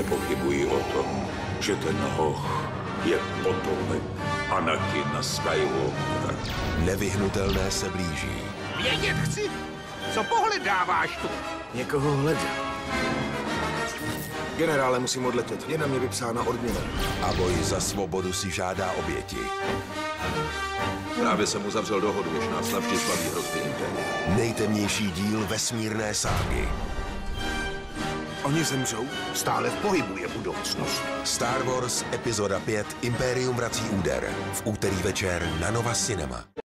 nepochybuji o tom, že ten hoch je potomek Anakina Skywalkera. Nevyhnutelné se blíží. Vědět chci, co pohledáváš tu? Někoho hledám. Generále, musím odletět. Je na mě vypsána odměna. A boj za svobodu si žádá oběti. Právě jsem uzavřel dohodu, jež nás navždy slaví hrozby Impéria. Nejtemnější díl vesmírné ságy. Oni zemřou? Stále v pohybu je budoucnost. Star Wars epizoda 5 Impérium vrací úder. V úterý večer na Nova Cinema.